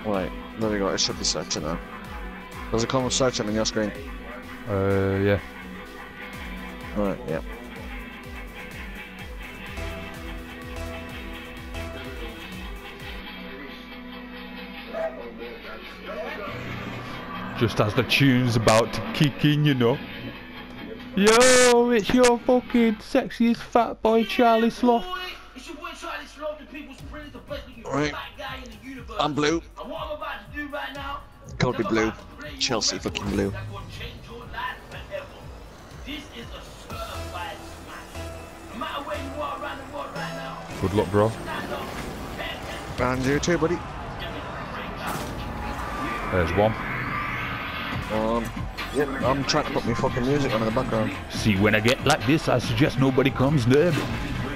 Right, there we go. It should be searching now. Does it come with searching on your screen? Yeah. Right, yeah. Just as the tune's about to kick in, you know. Yo, it's your fucking sexiest fat boy Charlie Sloth. Right. I'm blue. Gotta be blue. Chelsea fucking blue. Good luck, bro. And you too, buddy. There's one. Yep, I'm trying to put my fucking music on in the background. See, when I get like this, I suggest nobody comes near me.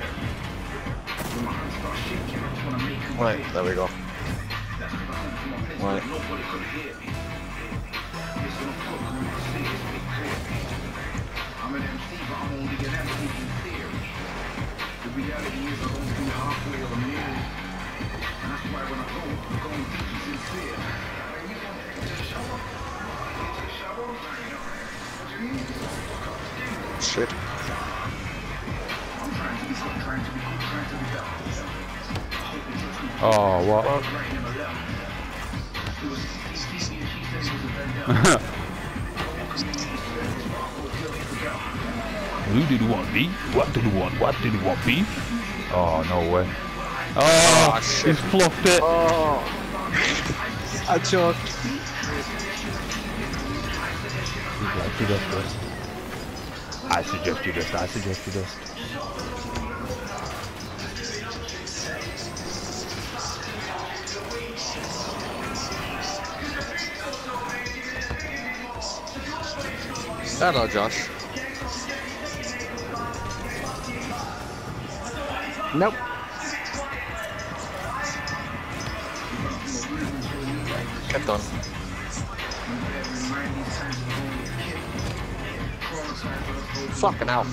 Right, there we go. Right. Shit. Oh, what? Who did you want beef? What did you want? What did you want beef? Oh, no way. Oh, shit. He's fluffed it. Oh. I choked. I suggest you just. I suggest you just. Hello, Josh. Nope. Kept on. Fucking hell.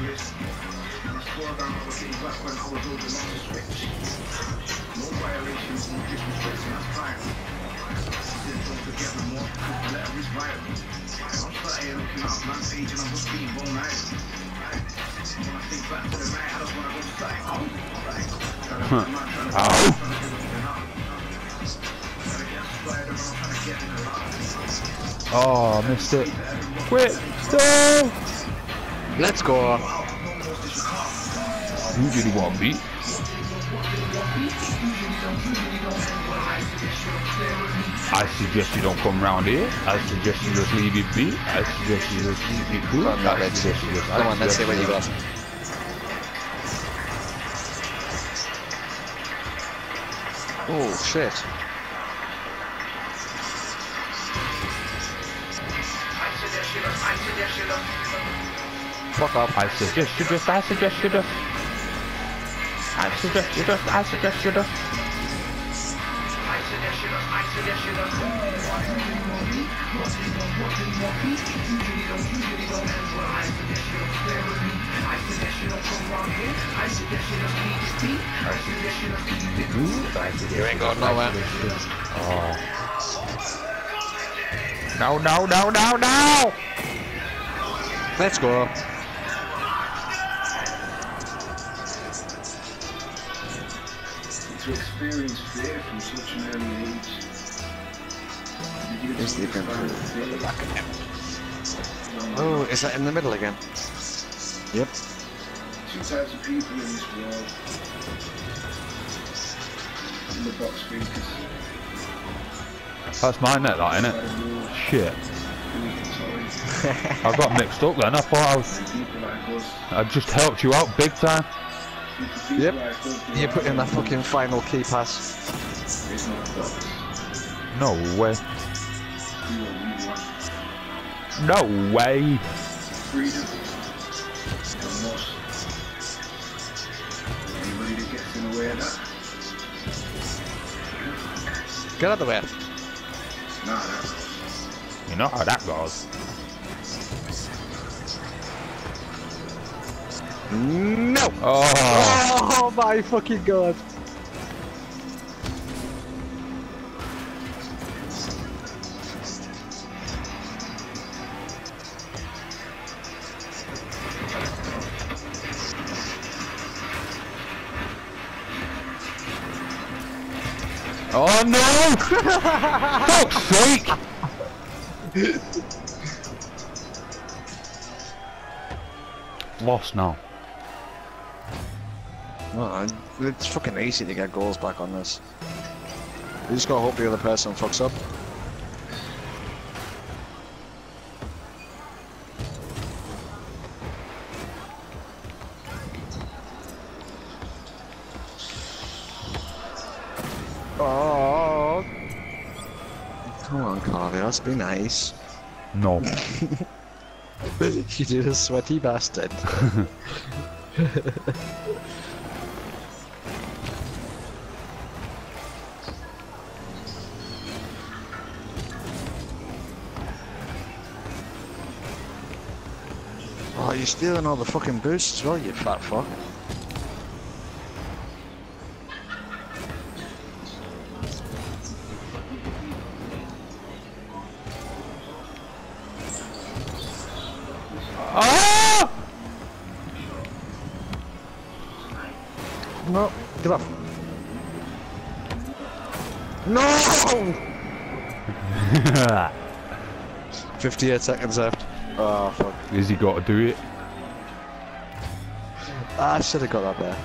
Oh, missed it. Quit. No. Let's go. Who did you want beat? I suggest you don't come round here. I suggest you just leave it be. I suggest you just leave it cool. Come on, let's see what you got. Oh, shit. Fuck up. I suggest you just. I suggest you just. I suggest you just. I suggest you just. You ain't got nowhere. Oh. No, no, no, no, no! Let's go. To experience fear from such an early age. Is the event at the back of him? Oh, is that in the middle again? Yep. Two types of people in this world. In the box speakers. That's my net, that, innit? Shit. I got mixed up then. I thought I just helped you out big time. Yep. You put in that fucking final key pass. No way. No way. Freedom. Anybody that gets in the way of that? Get out of the way. Nah, that goes. You know how that goes. No! Oh, Oh my fucking god! Oh no! Fuck's sake! Lost now. Oh, it's fucking easy to get goals back on this. You just gotta hope the other person fucks up. Oh, come on, Carlos, be nice. No. You did a sweaty bastard. Oh, you're stealing all the fucking boosts as well, you fat fuck. Ah! No, give up. No! 58 seconds left. Oh, fuck. Has he got to do it? I should have got that there.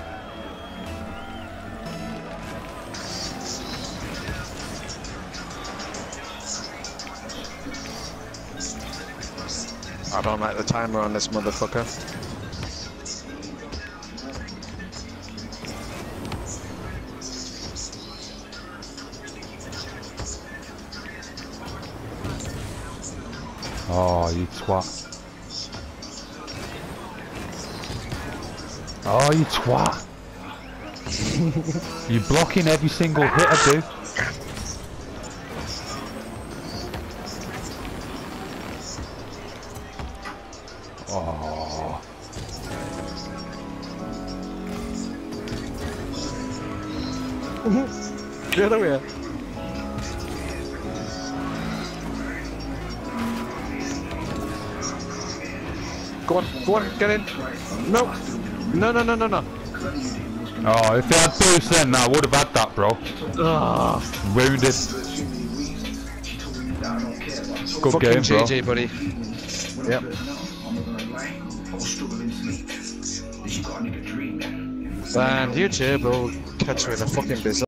I don't like the timer on this motherfucker. Oh, you twat. Oh, you twat. You're blocking every single hit I do. Oh. Get away. Go on, get in. No. No. Oh, if they had boost then, I would have had that, bro. Wounded. Good Fucking game, bro. GG, buddy. Yep. And YouTube will catch you in a fucking business.